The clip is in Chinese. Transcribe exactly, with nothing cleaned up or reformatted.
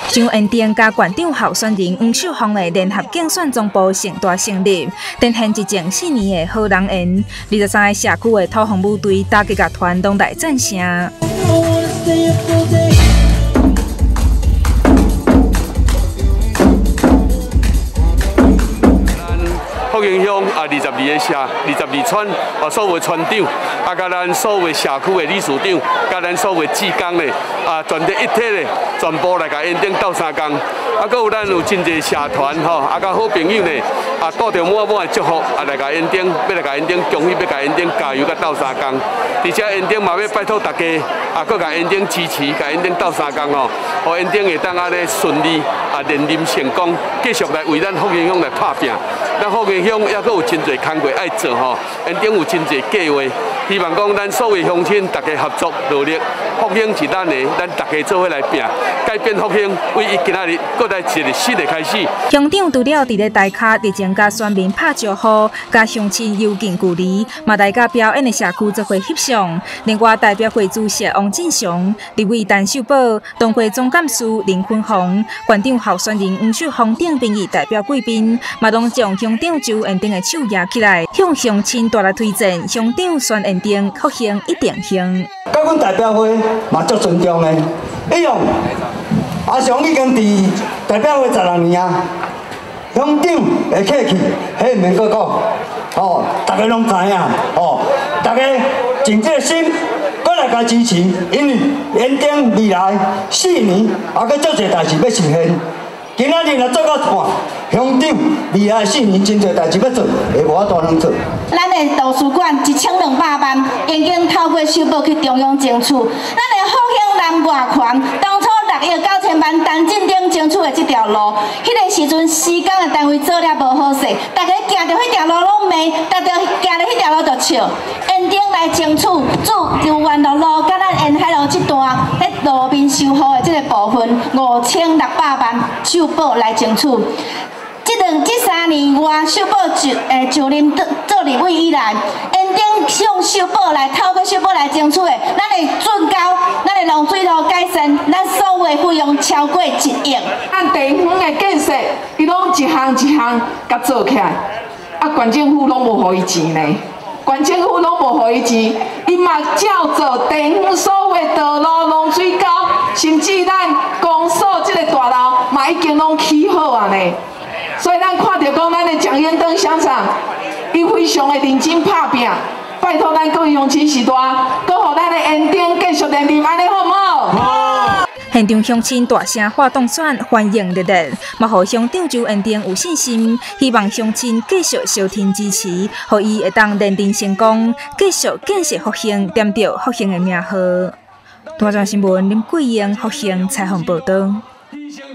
张恩典加县长候选人黄秀芳的联合竞选总部盛大成立，展现一前四年的好人缘。二十三个社区的土防部队大家乐团拢来赞声。 福兴乡啊，二十二个社，二十二村啊，所有村长，啊，甲咱所有社区的理事长，甲咱所有职工的啊，全体一体的，全部来甲因顶斗相共。啊，搁有咱有真侪社团吼，啊，甲好朋友呢，啊，带着满满的祝福啊，来甲因顶，要来甲因顶恭喜，要甲因顶加油，甲斗相共。而且因顶嘛要拜托大家，啊，搁甲因顶支持，甲因顶斗相共吼，互因顶会当安尼顺利啊，连任成功，继续来为咱福兴乡来拍拼。咱福兴乡也阁有真侪工作爱做吼，因顶有真侪计划，希望讲咱所有乡亲大家合作努力，福兴是咱的，咱大家做伙来拼，改变福兴，为伊今仔日搁来一个新的开始。 乡长除了伫咧台卡热情甲选民拍招呼，甲乡亲又近距离，嘛来甲表演的社区做伙翕相。另外代表会主席王振雄、立委陈秀宝、东会总干事林坤宏、县长候选人黄秀芳等评议代表贵宾，嘛拢将乡长周恩定的手举起来，向乡亲大力推荐乡长选恩定，福兴一定兴。 甲阮代表会嘛足尊重的，一样。阿翔已经伫代表会十六年啊，乡长的客气，迄毋免搁讲，哦，大家拢知影，哦，大家尽这心，搁来甲支持，因为园丁未来四年还阁足侪代志要实现。今仔日若做到一半，乡长未来四年真侪代志要做，会无法度通做。 咱的图书馆一千两百万，已经透过修补去中央争取。咱的福兴南外环当初六亿九千万陈进顶争取的这条路，迄个时阵施工的单位做了无好势，大家行着迄条路拢骂，大家行着迄条路就笑。因顶来争取驻游园路路甲咱沿海路这段迄路面修复的这个部分五千六百万修补来争取。这两这三年外，修补就诶就任做立委以来，因顶向修补来透过修补来争取的，咱的圳高，咱的龙水路改善，咱所有的费用超过一亿。 咱地方的建设，伊拢一项一项甲做起来，啊，县政府拢无予伊钱呢，县政府拢无予伊钱，伊嘛照做地方所有的道路、龙水沟，甚至咱公所这个大楼嘛已经拢起好啊呢。所以咱看到讲，咱的蒋延登乡长，伊非常的认真拍拼，拜托咱各位乡亲时代，搁互咱的园丁继续连任，安尼好唔好？好。 现场乡亲大声发动选，欢迎热烈，嘛互乡长周恩定有信心，希望乡亲继续小天支持，互伊会当连任成功，继续建设福兴，点着福兴的名号。大专新闻林桂英福兴采访报道。